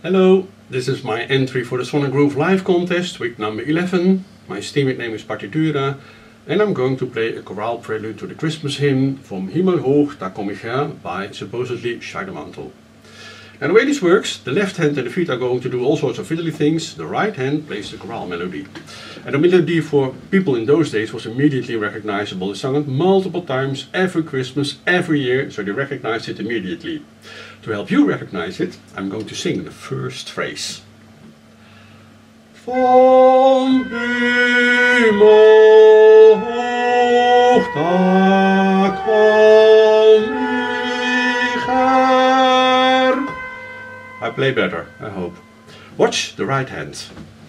Hello, this is my entry for the Swan and Groove live contest, week number 11. My steaming name is Partitura, and I'm going to play a chorale prelude to the Christmas hymn Vom Himmel hoch, da komm ich her by supposedly Scheidemantel. And the way this works, the left hand and the feet are going to do all sorts of fiddly things, the right hand plays the chorale melody. And the melody for people in those days was immediately recognizable. They sung it multiple times, every Christmas, every year, so they recognized it immediately. To help you recognize it, I'm going to sing the first phrase. Vom Himmel hoch, da komm ich her. I play better, I hope. Watch the right hand.